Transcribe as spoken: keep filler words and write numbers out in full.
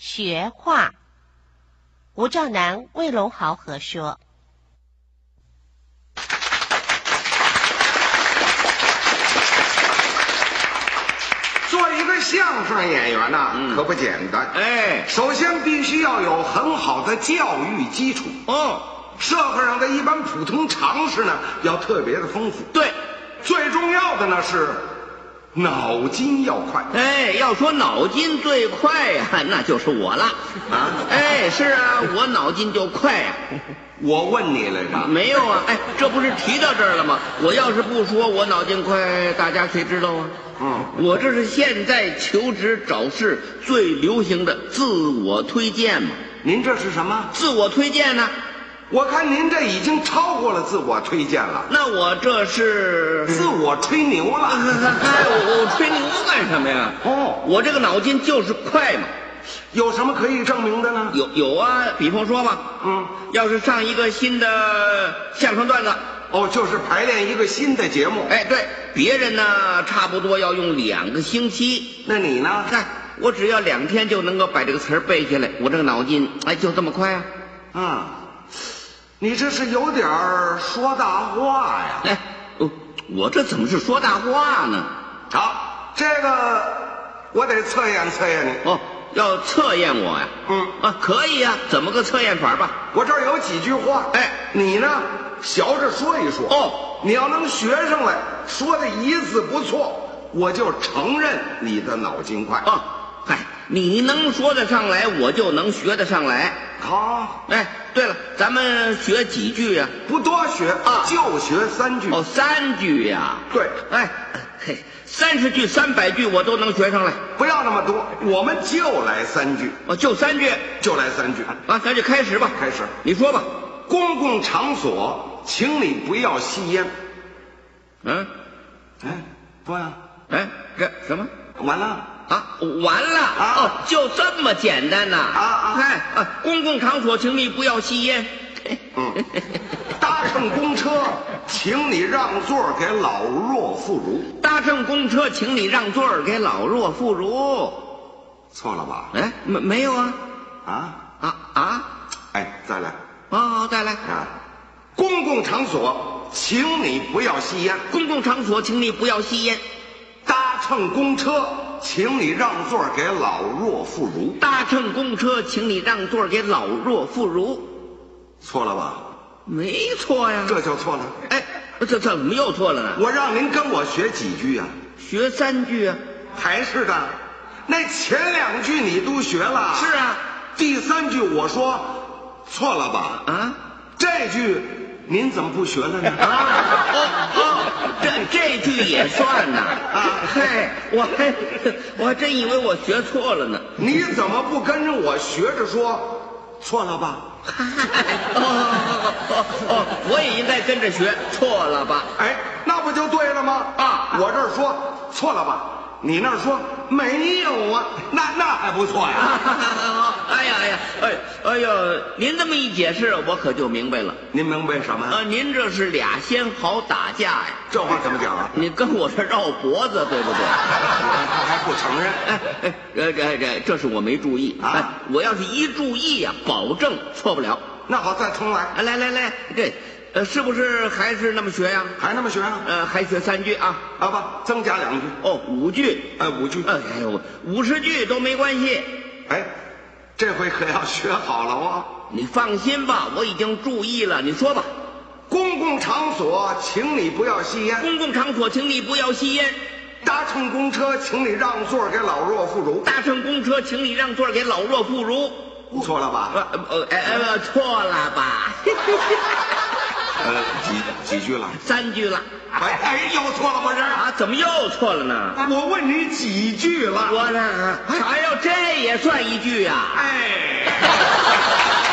学话。吴兆南、魏龙豪合说。 做一个相声演员呐、啊嗯，可不简单。 哎， 首先必须要有很好的教育基础。 哦， 社会上的一般普通常识呢，要特别的丰富。 对， 最重要的呢是脑筋要快。 哎，要说脑筋最快呀、啊，那就是我了啊！哎，是啊，我脑筋就快呀、啊。 我问你来着？ 没有啊！哎，这不是提到这儿了吗？我要是不说我脑筋快，大家谁知道啊？ 嗯， 我这是现在求职找事最流行的自我推荐嘛。 您这是什么？ 自我推荐呢？ 我看您这已经超过了自我推荐了。 那我这是自我吹牛了。 哎，我我吹牛干什么呀？ 哦， 我这个脑筋就是快嘛。 有什么可以证明的呢？ 有有啊，比方说吧， 嗯， 要是上一个新的相声段子， 哦，就是排练一个新的节目。 哎，对，别人呢差不多要用两个星期， 那你呢？ 看我只要两天就能够把这个词儿背下来，我这个脑筋哎就这么快啊。 嗯，你这是有点说大话呀。 哎，我我这怎么是说大话呢？ 好，这个我得测验测验你。 哦。要测验我呀？ 嗯啊，可以呀、啊，怎么个测验法吧？ 我这儿有几句话， 哎， 你呢，学着说一说。 哦， 你要能学上来，说的一字不错，我就承认你的脑筋快。 哦，嗨，你能说得上来，我就能学得上来。 好， 哎，对了，咱们学几句呀、 啊？不多学啊， 就学三句。 哦，三句呀？ 对， 哎，嘿。三十句、三百句我都能学上来， 不要那么多，我们就来三句。 哦，就三句， 就来三句啊！咱就开始吧。 开始， 你说吧。 公共场所，请你不要吸烟。 嗯， 哎，说呀。 哎，这什么？ 完了啊！完了啊！ 哦，就这么简单呐！ 啊啊！ 哎啊！公共场所，请你不要吸烟。 嗯。搭乘公车，请你让座给老弱妇孺。 搭乘公车，请你让座给老弱妇孺。 错了吧？ 哎，没没有啊？ 啊啊啊！ 哎，再来。 哦，再来啊！公共场所，请你不要吸烟。 公共场所，请你不要吸烟。 搭乘公车，请你让座给老弱妇孺。 搭乘公车，请你让座给老弱妇孺。 错了吧？ 没错呀， 这就错了。 哎，这怎么又错了呢？ 我让您跟我学几句啊？ 学三句啊？ 还是的，那前两句你都学了。 是啊， 第三句我说错了吧？ 啊， 这句您怎么不学了呢？ 啊，哦哦，这这句也算呐？啊，嗨，我还我还真以为我学错了呢。 你怎么不跟着我学着说错了吧？ 哦哦哦，我也应该跟着学，错了吧？ 哎，那不就对了吗？ 啊， 我这儿说错了吧，你那儿说没有啊，那那还不错呀。 哎呀哎呀，哎哎呀，您这么一解释，我可就明白了。 您明白什么？ 啊，您这是俩先好打架呀？ 这话怎么讲啊？ 你跟我这绕脖子，对不对？ 他还不承认。 哎哎，这这这，这是我没注意啊！哎，我要是一注意呀、啊，保证错不了。 那好，再重来。 来来来，这，呃，是不是还是那么学呀？ 还那么学啊？ 呃，还学三句啊？ 啊不，增加两句。 哦，五句。 哎，五句。 哎呦，五十句都没关系。 哎，这回可要学好了哦。 你放心吧，我已经注意了。你说吧。 公共场所，请你不要吸烟。 公共场所，请你不要吸烟。 搭乘公车，请你让座给老弱妇孺。 搭乘公车，请你让座给老弱妇孺。 错了吧？ 呃呃呃呃，错了吧？ 呃，几几句了？ 三句了。 哎哎，又错了不是？ 啊，怎么又错了呢？ 我问你几句了？ 我呢？啥要这也算一句呀？ 哎。